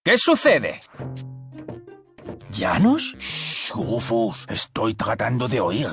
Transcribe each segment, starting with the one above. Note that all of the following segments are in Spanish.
¿Qué sucede? ¿Janus? Shh, Rufus, estoy tratando de oír.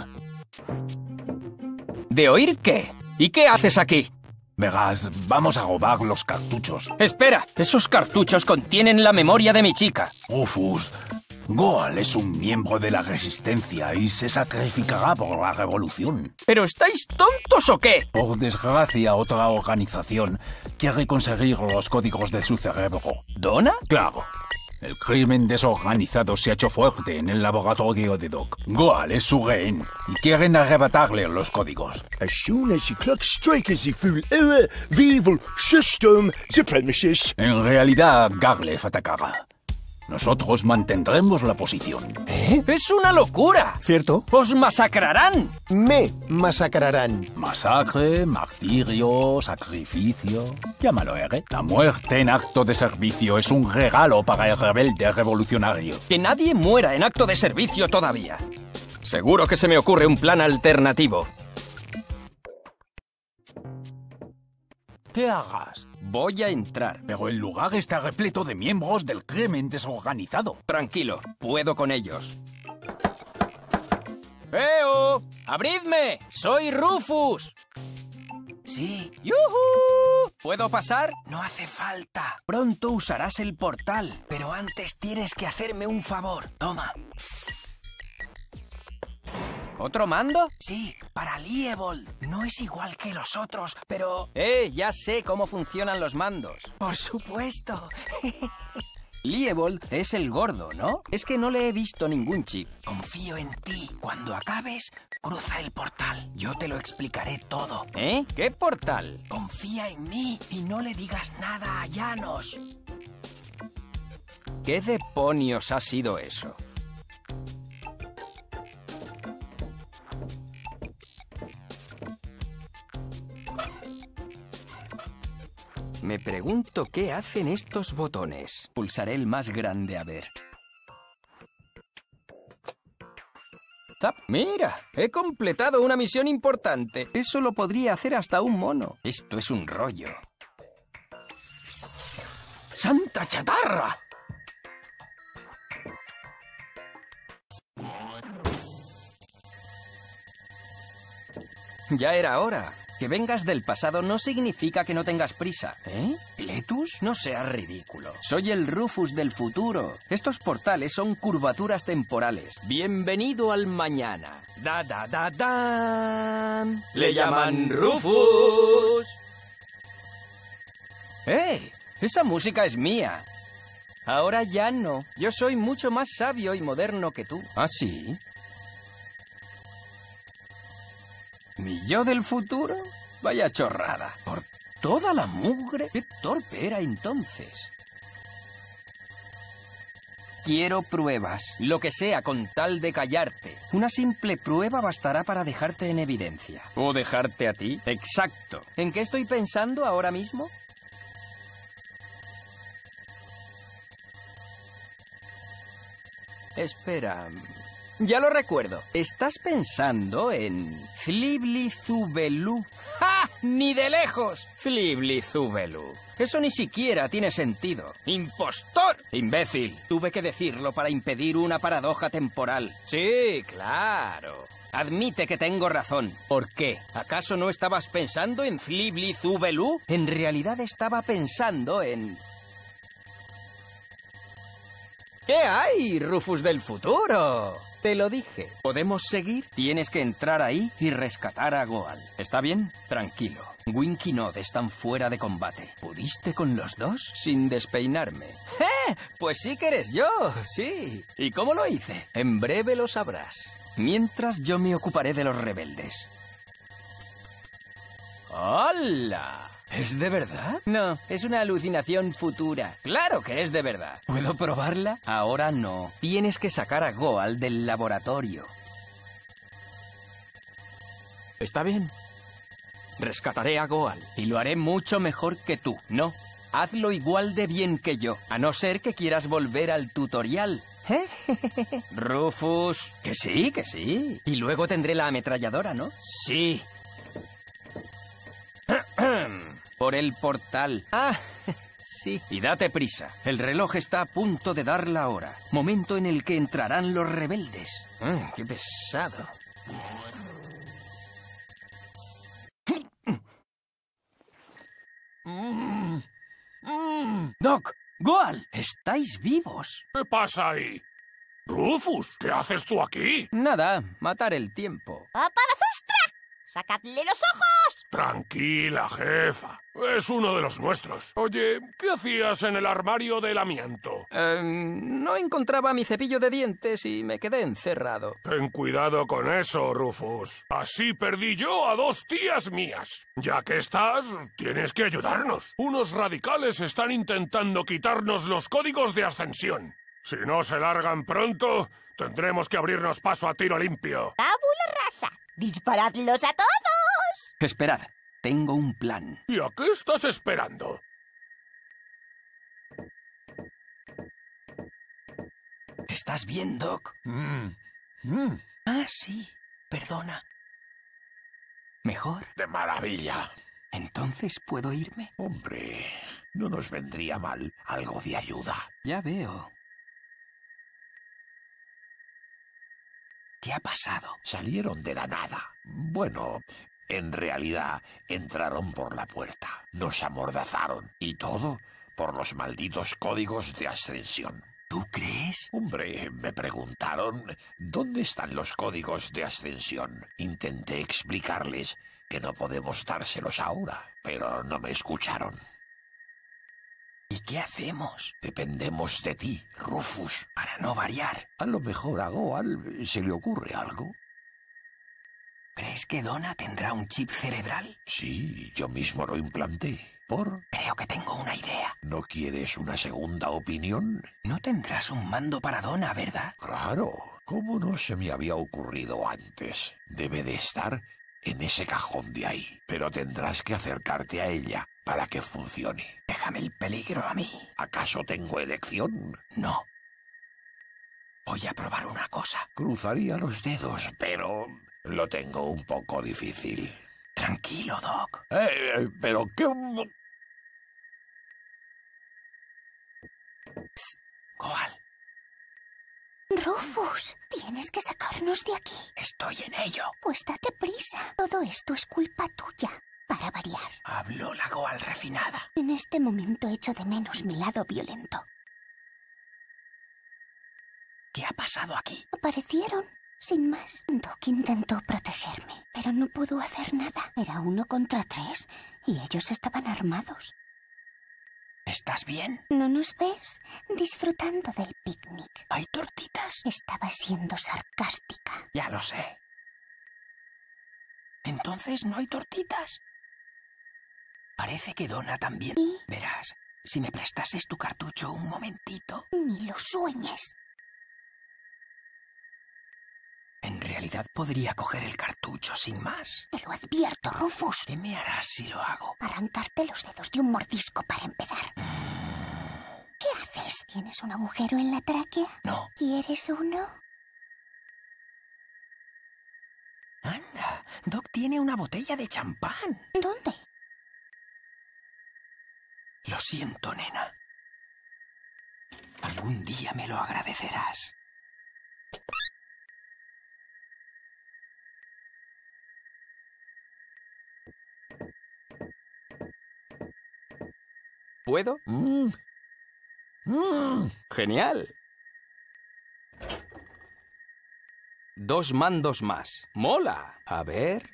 ¿De oír qué? ¿Y qué haces aquí? Verás, vamos a robar los cartuchos. Espera, esos cartuchos contienen la memoria de mi chica. Rufus, Goal es un miembro de la Resistencia y se sacrificará por la revolución. ¿Pero estáis tontos o qué? Por desgracia, otra organización quiere conseguir los códigos de su cerebro. ¿Donna? Claro. El crimen desorganizado se ha hecho fuerte en el laboratorio de Doc. Goal es su rehén y quieren arrebatarle los códigos. As soon as the clock strikes the full hour, we will system the premises. En realidad, Garlef atacará. Nosotros mantendremos la posición. ¡Es una locura! ¿Cierto? ¡Os masacrarán! Me masacrarán. Masacre, martirio, sacrificio... Llámalo, ¿eh? La muerte en acto de servicio es un regalo para el rebelde revolucionario. Que nadie muera en acto de servicio todavía. Seguro que se me ocurre un plan alternativo. ¿Qué hagas? Voy a entrar. Pero el lugar está repleto de miembros del crimen desorganizado. Tranquilo, puedo con ellos. ¡Eo! ¡Abridme! ¡Soy Rufus! Sí. ¡Yujú! ¿Puedo pasar? No hace falta. Pronto usarás el portal, pero antes tienes que hacerme un favor. Toma. ¿Otro mando? Sí, para Liebold. No es igual que los otros, pero... ya sé cómo funcionan los mandos. Por supuesto. Liebold es el gordo, ¿no? Es que no le he visto ningún chip. Confío en ti. Cuando acabes, cruza el portal. Yo te lo explicaré todo. ¿Eh? ¿Qué portal? Confía en mí y no le digas nada a Janus. ¿Qué demonios ha sido eso? Me pregunto qué hacen estos botones. Pulsaré el más grande a ver. ¡Zap! ¡Mira! He completado una misión importante. Eso lo podría hacer hasta un mono. Esto es un rollo. ¡Santa chatarra! Ya era hora. Que vengas del pasado no significa que no tengas prisa. ¿Eh? ¿Letus? No seas ridículo. Soy el Rufus del futuro. Estos portales son curvaturas temporales. Bienvenido al mañana. ¡Da-da-da-dan! ¡Le llaman Rufus! ¡Eh! Esa música es mía. Ahora ya no. Yo soy mucho más sabio y moderno que tú. ¿Ah, sí? ¿Mi yo del futuro? Vaya chorrada. Por toda la mugre. Qué torpe era entonces. Quiero pruebas. Lo que sea con tal de callarte. Una simple prueba bastará para dejarte en evidencia. ¿O dejarte a ti? Exacto. ¿En qué estoy pensando ahora mismo? Espera... Ya lo recuerdo. Estás pensando en... Fliblizubelú. ¡Ja! ¡Ni de lejos! Fliblizubelú. Eso ni siquiera tiene sentido. ¡Impostor! ¡Imbécil! Tuve que decirlo para impedir una paradoja temporal. Sí, claro. Admite que tengo razón. ¿Por qué? ¿Acaso no estabas pensando en Fliblizubelú? En realidad estaba pensando en... ¿Qué hay, Rufus del futuro? Te lo dije. ¿Podemos seguir? Tienes que entrar ahí y rescatar a Goal. ¿Está bien? Tranquilo. Winky y Nod están fuera de combate. ¿Pudiste con los dos? Sin despeinarme. Pues sí que eres yo, sí. ¿Y cómo lo hice? En breve lo sabrás. Mientras yo me ocuparé de los rebeldes. ¡Hola! ¿Es de verdad? No, es una alucinación futura. ¡Claro que es de verdad! ¿Puedo probarla? Ahora no. Tienes que sacar a Goal del laboratorio. Está bien. Rescataré a Goal. Y lo haré mucho mejor que tú. No, hazlo igual de bien que yo. A no ser que quieras volver al tutorial. Rufus. Que sí, que sí. Y luego tendré la ametralladora, ¿no? Sí. Por el portal. Ah, sí. Y date prisa. El reloj está a punto de dar la hora. Momento en el que entrarán los rebeldes. ¡Qué pesado! Doc, Goal, estáis vivos. ¿Qué pasa ahí? Rufus, ¿qué haces tú aquí? Nada, matar el tiempo. ¡Aparazostra! ¡Sacadle los ojos! Tranquila, jefa. Es uno de los nuestros. Oye, ¿qué hacías en el armario del amianto? No encontraba mi cepillo de dientes y me quedé encerrado. Ten cuidado con eso, Rufus. Así perdí yo a 2 tías mías. Ya que estás, tienes que ayudarnos. Unos radicales están intentando quitarnos los códigos de ascensión. Si no se largan pronto, tendremos que abrirnos paso a tiro limpio. ¡Tabula rasa! ¡Disparadlos a todos! Esperad, tengo un plan. ¿Y a qué estás esperando? ¿Estás bien, Doc? Ah, sí. Perdona. ¿Mejor? ¡De maravilla! ¿Entonces puedo irme? Hombre, no nos vendría mal algo de ayuda. Ya veo. ¿Qué ha pasado? Salieron de la nada. Bueno, en realidad entraron por la puerta. Nos amordazaron. Y todo por los malditos códigos de ascensión. ¿Tú crees? Hombre, me preguntaron ¿dónde están los códigos de ascensión? Intenté explicarles que no podemos dárselos ahora, pero no me escucharon. ¿Y qué hacemos? Dependemos de ti, Rufus. Para no variar. A lo mejor a Goal se le ocurre algo. ¿Crees que Donna tendrá un chip cerebral? Sí, yo mismo lo implanté. Creo que tengo una idea. ¿No quieres una segunda opinión? No tendrás un mando para Donna, ¿verdad? Claro. ¿Cómo no se me había ocurrido antes? Debe de estar en ese cajón de ahí. Pero tendrás que acercarte a ella para que funcione. Déjame el peligro a mí. ¿Acaso tengo elección? No. Voy a probar una cosa. Cruzaría los dedos, pero lo tengo un poco difícil. Tranquilo, Doc. Pero qué... Psst, Goal. Rufus, tienes que sacarnos de aquí. Estoy en ello. Pues date prisa. Todo esto es culpa tuya, para variar. Habló la Goal refinada. En este momento echo de menos mi lado violento. ¿Qué ha pasado aquí? Aparecieron, sin más. Doc intentó protegerme, pero no pudo hacer nada. Era 1 contra 3 y ellos estaban armados. ¿Estás bien? ¿No nos ves? Disfrutando del picnic. ¿Hay tortitas? Estaba siendo sarcástica. Ya lo sé. ¿Entonces no hay tortitas? Parece que Donna también. ¿Y? Verás, si me prestases tu cartucho un momentito. Ni lo sueñes. En realidad podría coger el cartucho sin más. Te lo advierto, Rufus. ¿Qué me harás si lo hago? Arrancarte los dedos de un mordisco para empezar. ¿Qué haces? ¿Tienes un agujero en la tráquea? No. ¿Quieres uno? Anda, Doc tiene una botella de champán. ¿Dónde? Lo siento, nena. Algún día me lo agradecerás. ¿Puedo? Genial. 2 mandos más. ¡Mola! A ver.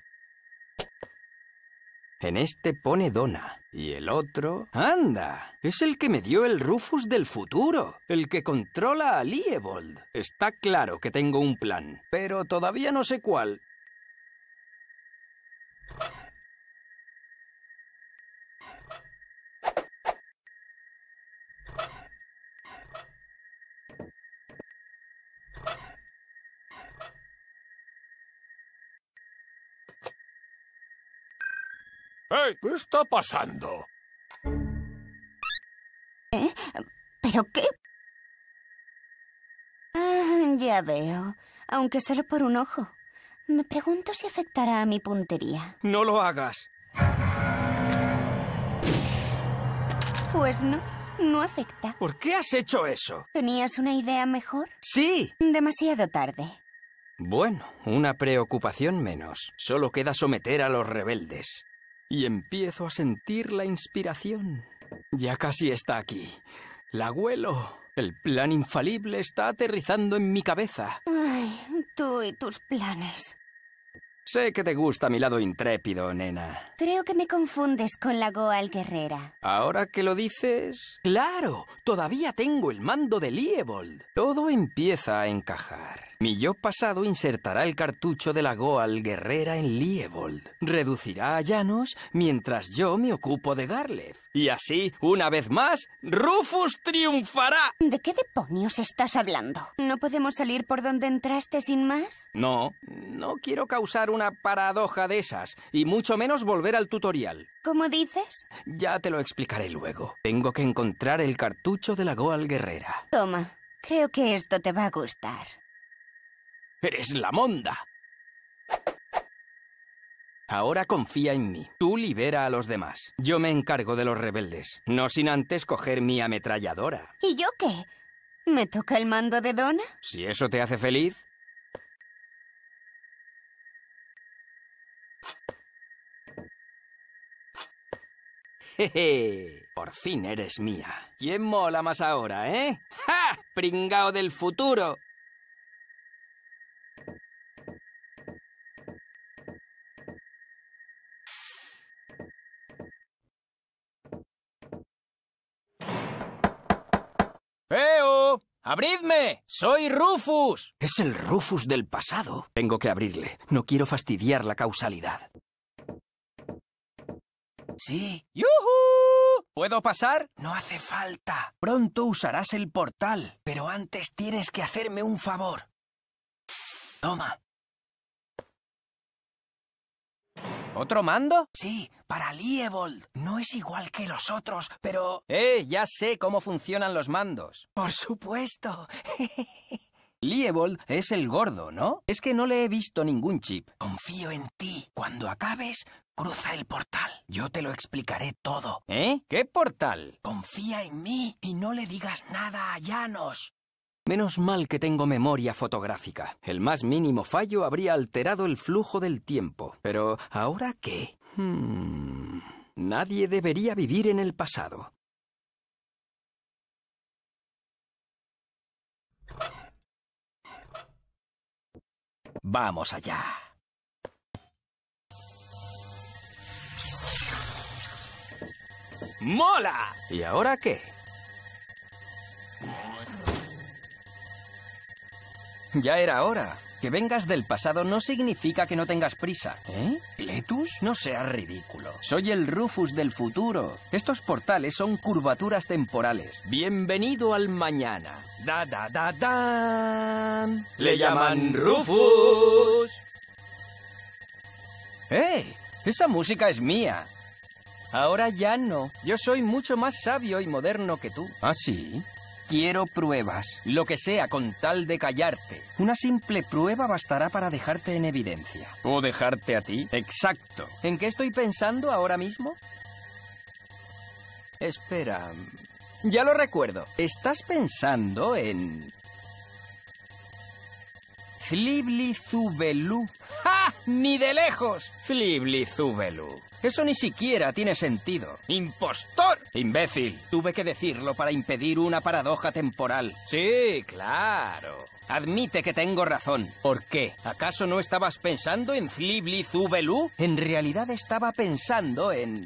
En este pone Donna. Y el otro... ¡Anda! Es el que me dio el Rufus del futuro. El que controla a Liebold. Está claro que tengo un plan. Pero todavía no sé cuál. ¡Hey! ¿Qué está pasando? ¿Pero qué? Ya veo. Aunque solo por un ojo. Me pregunto si afectará a mi puntería. No lo hagas. Pues no. no afecta. ¿Por qué has hecho eso? ¿Tenías una idea mejor? Sí. Demasiado tarde. Bueno, una preocupación menos. Solo queda someter a los rebeldes. Y empiezo a sentir la inspiración. Ya casi está aquí. La huelo. El plan infalible está aterrizando en mi cabeza. Ay, tú y tus planes. Sé que te gusta mi lado intrépido, nena. Creo que me confundes con la Goal guerrera. Ahora que lo dices... ¡Claro! Todavía tengo el mando de Liebold. Todo empieza a encajar. Mi yo pasado insertará el cartucho de la Goal guerrera en Liebold. Reducirá a Janos mientras yo me ocupo de Garlev. Y así, una vez más, Rufus triunfará. ¿De qué demonios estás hablando? ¿No podemos salir por donde entraste sin más? No quiero causar una paradoja de esas, y mucho menos volver al tutorial. ¿Cómo dices? Ya te lo explicaré luego. Tengo que encontrar el cartucho de la Goal guerrera. Toma, creo que esto te va a gustar. ¡Eres la monda! Ahora confía en mí. Tú libera a los demás. Yo me encargo de los rebeldes. No sin antes coger mi ametralladora. ¿Y yo qué? ¿Me toca el mando de Donna? Si eso te hace feliz... Jeje, por fin eres mía. ¿Quién mola más ahora, eh? ¡Ja! ¡Pringao del futuro! ¡Eo! ¡Abridme! ¡Soy Rufus! Es el Rufus del pasado. Tengo que abrirle. No quiero fastidiar la causalidad. Sí. ¡Yujú! ¿Puedo pasar? No hace falta. Pronto usarás el portal, pero antes tienes que hacerme un favor. Toma. ¿Otro mando? Sí, para Liebold. No es igual que los otros, pero... ya sé cómo funcionan los mandos. Por supuesto. Liebold es el gordo, ¿no? Es que no le he visto ningún chip. Confío en ti. Cuando acabes, cruza el portal. Yo te lo explicaré todo. ¿Eh? ¿Qué portal? Confía en mí y no le digas nada a Janos. Menos mal que tengo memoria fotográfica. El más mínimo fallo habría alterado el flujo del tiempo. Pero, ¿ahora qué? Nadie debería vivir en el pasado. Vamos allá. ¡Mola! ¿Y ahora qué? Ya era hora. Que vengas del pasado no significa que no tengas prisa. ¿Eh? ¿Letus? No seas ridículo. Soy el Rufus del futuro. Estos portales son curvaturas temporales. Bienvenido al mañana. ¡Da-da-da-dan! ¡Le llaman Rufus! ¡Hey! Esa música es mía. Ahora ya no. Yo soy mucho más sabio y moderno que tú. ¿Ah, sí? Quiero pruebas, lo que sea con tal de callarte. Una simple prueba bastará para dejarte en evidencia. ¿O dejarte a ti? Exacto. ¿En qué estoy pensando ahora mismo? Espera. Ya lo recuerdo. Estás pensando en... Flibli-Zubelú. ¡Ja! ¡Ni de lejos! Flibli-Zubelú. Eso ni siquiera tiene sentido. ¡Impostor! ¡Imbécil! Tuve que decirlo para impedir una paradoja temporal. Sí, claro. Admite que tengo razón. ¿Por qué? ¿Acaso no estabas pensando en Flibli-Zubelú? En realidad estaba pensando en...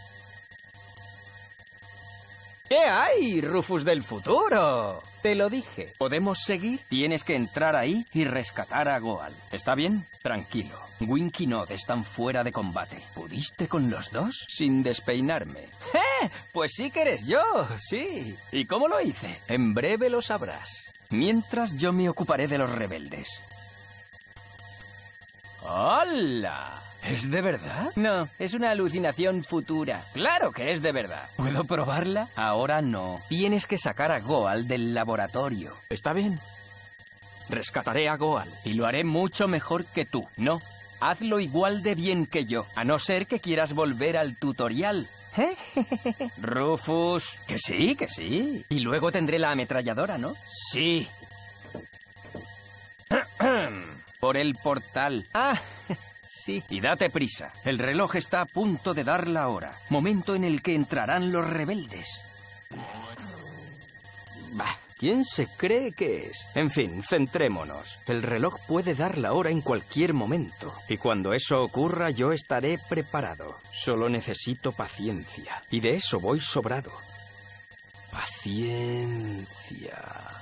¿Qué hay, Rufus del futuro? Te lo dije. ¿Podemos seguir? Tienes que entrar ahí y rescatar a Goal. ¿Está bien? Tranquilo. Wink y Nod están fuera de combate. ¿Pudiste con los dos? Sin despeinarme. Pues sí que eres yo, sí. ¿Y cómo lo hice? En breve lo sabrás. Mientras yo me ocuparé de los rebeldes. ¡Hola! ¿Es de verdad? No, es una alucinación futura. ¡Claro que es de verdad! ¿Puedo probarla? Ahora no. Tienes que sacar a Goal del laboratorio. ¿Está bien? Rescataré a Goal y lo haré mucho mejor que tú. No, hazlo igual de bien que yo, a no ser que quieras volver al tutorial. Rufus, que sí, que sí. Y luego tendré la ametralladora, ¿no? Sí. Por el portal. Ah, sí. Y date prisa. El reloj está a punto de dar la hora. Momento en el que entrarán los rebeldes. Bah, ¿quién se cree que es? En fin, centrémonos. El reloj puede dar la hora en cualquier momento. Y cuando eso ocurra, yo estaré preparado. Solo necesito paciencia. Y de eso voy sobrado. Paciencia.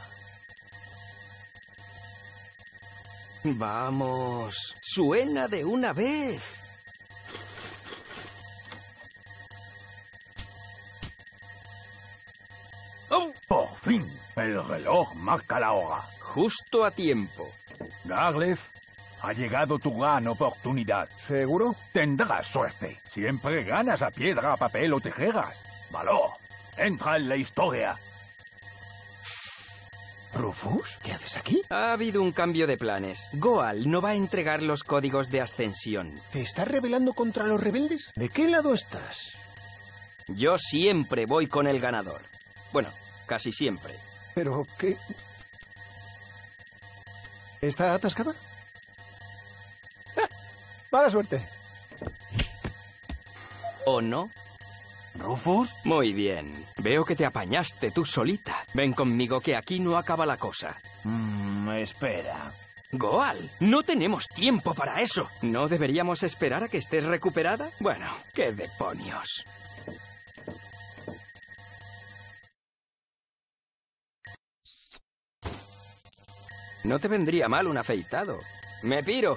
Vamos, suena de una vez. ¡Oh! Por fin, el reloj marca la hora. Justo a tiempo. Garlef, ha llegado tu gran oportunidad. ¿Seguro? Tendrás suerte. Siempre ganas a piedra, papel o tijeras. Valor, entra en la historia. ¿Rufus? ¿Qué haces aquí? Ha habido un cambio de planes. Goal no va a entregar los códigos de ascensión. ¿Te estás rebelando contra los rebeldes? ¿De qué lado estás? Yo siempre voy con el ganador. Bueno, casi siempre. ¿Pero qué? ¿Está atascada? ¡Ah! ¡Mala suerte! ¿O no? ¿Rufus? Muy bien. Veo que te apañaste tú solita. Ven conmigo que aquí no acaba la cosa. Espera. Goal, no tenemos tiempo para eso. ¿No deberíamos esperar a que estés recuperada? Bueno, qué demonios. No te vendría mal un afeitado. Me piro.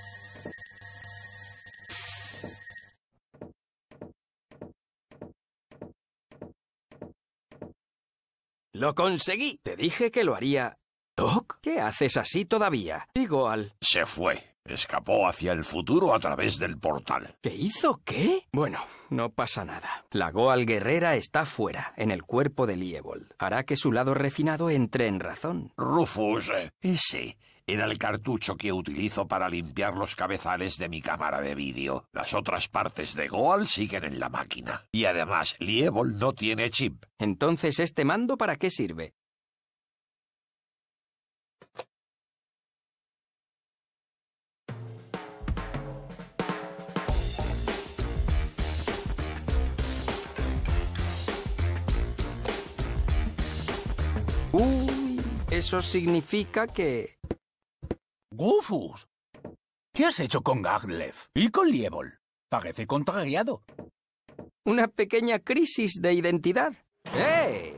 ¡Lo conseguí! Te dije que lo haría. ¿Doc? ¿Qué haces así todavía? Y Goal. Se fue. Escapó hacia el futuro a través del portal. ¿Qué hizo qué? Bueno, no pasa nada. La Goal guerrera está fuera, en el cuerpo de Liebold. Hará que su lado refinado entre en razón. Rufus, ese era el cartucho que utilizo para limpiar los cabezales de mi cámara de vídeo. Las otras partes de Goal siguen en la máquina. Y además, Liebold no tiene chip. Entonces, ¿este mando para qué sirve? Uy, eso significa que... Rufus, ¿qué has hecho con Garlef y con Liebold? Parece contrariado. Una pequeña crisis de identidad. ¡Eh!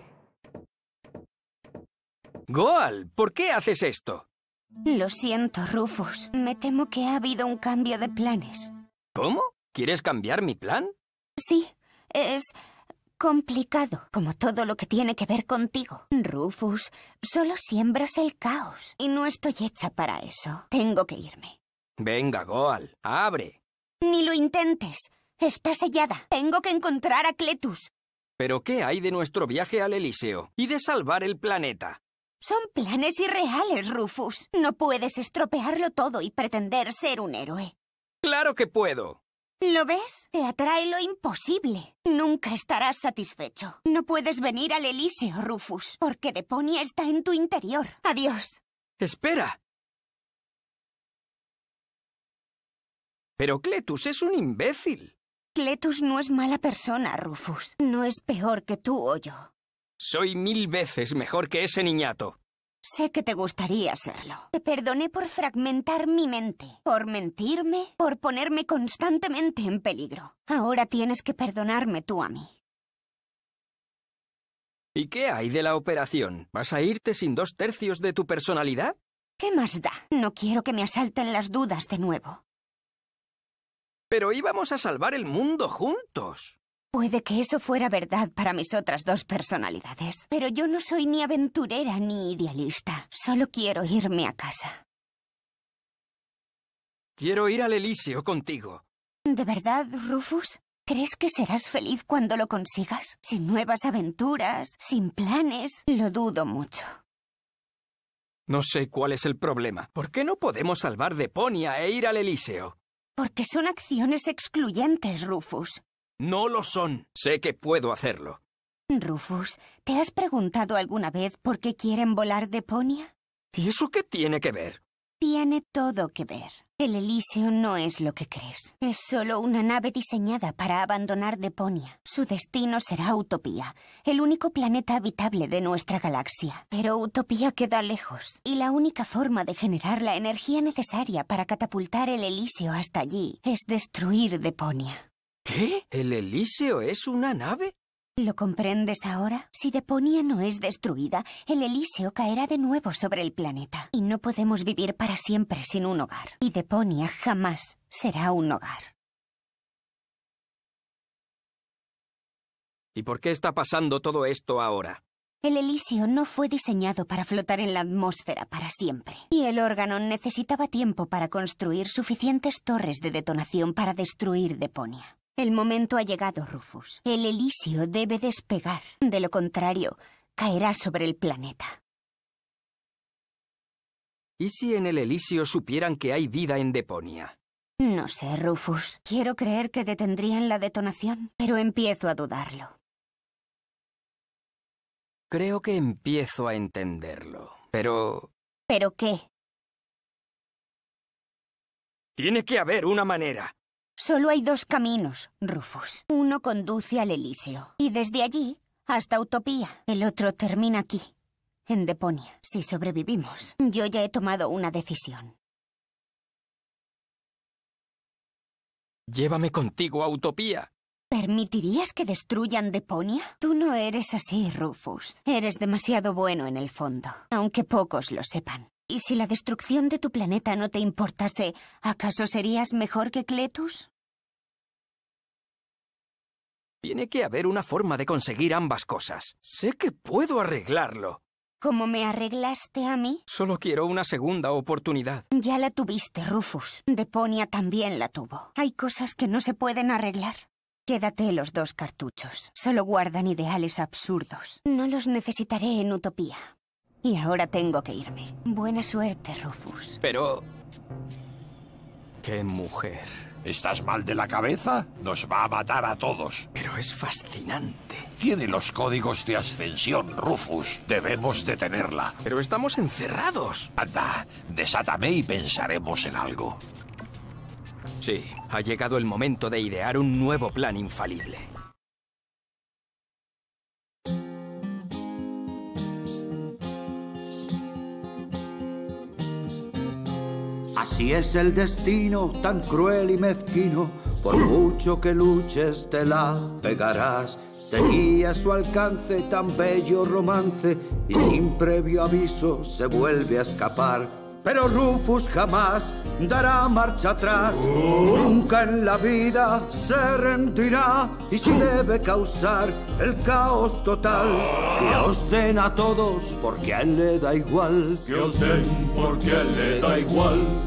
Goal, ¿por qué haces esto? Lo siento, Rufus. Me temo que ha habido un cambio de planes. ¿Cómo? ¿Quieres cambiar mi plan? Sí, es complicado, como todo lo que tiene que ver contigo. Rufus, solo siembras el caos, y no estoy hecha para eso. Tengo que irme. Venga, Goal, abre. Ni lo intentes. Está sellada. Tengo que encontrar a Cletus. ¿Pero qué hay de nuestro viaje al Elíseo y de salvar el planeta? Son planes irreales, Rufus. No puedes estropearlo todo y pretender ser un héroe. ¡Claro que puedo! ¿Lo ves? Te atrae lo imposible. Nunca estarás satisfecho. No puedes venir al Elíseo, Rufus, porque Deponia está en tu interior. Adiós. ¡Espera! Pero Cletus es un imbécil. Cletus no es mala persona, Rufus. No es peor que tú o yo. Soy 1000 veces mejor que ese niñato. Sé que te gustaría serlo. Te perdoné por fragmentar mi mente, por mentirme, por ponerme constantemente en peligro. Ahora tienes que perdonarme tú a mí. ¿Y qué hay de la operación? ¿Vas a irte sin 2/3 de tu personalidad? ¿Qué más da? No quiero que me asalten las dudas de nuevo. Pero íbamos a salvar el mundo juntos. Puede que eso fuera verdad para mis otras 2 personalidades, pero yo no soy ni aventurera ni idealista. Solo quiero irme a casa. Quiero ir al Elíseo contigo. ¿De verdad, Rufus? ¿Crees que serás feliz cuando lo consigas? Sin nuevas aventuras, sin planes, lo dudo mucho. No sé cuál es el problema. ¿Por qué no podemos salvar Deponia e ir al Elíseo? Porque son acciones excluyentes, Rufus. No lo son. Sé que puedo hacerlo. Rufus, ¿te has preguntado alguna vez por qué quieren volar Deponia? ¿Y eso qué tiene que ver? Tiene todo que ver. El Elíseo no es lo que crees. Es solo una nave diseñada para abandonar Deponia. Su destino será Utopía, el único planeta habitable de nuestra galaxia. Pero Utopía queda lejos, y la única forma de generar la energía necesaria para catapultar el Elíseo hasta allí es destruir Deponia. ¿Qué? ¿El Elíseo es una nave? ¿Lo comprendes ahora? Si Deponia no es destruida, el Elíseo caerá de nuevo sobre el planeta. Y no podemos vivir para siempre sin un hogar. Y Deponia jamás será un hogar. ¿Y por qué está pasando todo esto ahora? El Elíseo no fue diseñado para flotar en la atmósfera para siempre. Y el órgano necesitaba tiempo para construir suficientes torres de detonación para destruir Deponia. El momento ha llegado, Rufus. El Elíseo debe despegar. De lo contrario, caerá sobre el planeta. ¿Y si en el Elíseo supieran que hay vida en Deponia? No sé, Rufus. Quiero creer que detendrían la detonación, pero empiezo a dudarlo. Creo que empiezo a entenderlo, pero... ¿Pero qué? Tiene que haber una manera. Solo hay dos caminos, Rufus. Uno conduce al Elíseo, y desde allí hasta Utopía. El otro termina aquí, en Deponia. Si sobrevivimos, yo ya he tomado una decisión. Llévame contigo a Utopía. ¿Permitirías que destruyan Deponia? Tú no eres así, Rufus. Eres demasiado bueno en el fondo, aunque pocos lo sepan. ¿Y si la destrucción de tu planeta no te importase, acaso serías mejor que Cletus? Tiene que haber una forma de conseguir ambas cosas. Sé que puedo arreglarlo. ¿Cómo me arreglaste a mí? Solo quiero una segunda oportunidad. Ya la tuviste, Rufus. Deponia también la tuvo. Hay cosas que no se pueden arreglar. Quédate los 2 cartuchos. Solo guardan ideales absurdos. No los necesitaré en Utopía. Y ahora tengo que irme. Buena suerte, Rufus. Pero... ¡qué mujer! ¿Estás mal de la cabeza? Nos va a matar a todos. Pero es fascinante. Tiene los códigos de ascensión, Rufus. Debemos detenerla. Pero estamos encerrados. Anda, desátame y pensaremos en algo. Sí, ha llegado el momento de idear un nuevo plan infalible. Así es el destino, tan cruel y mezquino. Por mucho que luches te la pegarás. Tenía a su alcance tan bello romance y sin previo aviso se vuelve a escapar. Pero Rufus jamás dará marcha atrás. Nunca en la vida se rendirá. Y si debe causar el caos total, que os den a todos porque a él le da igual. Que os den porque a él le da igual.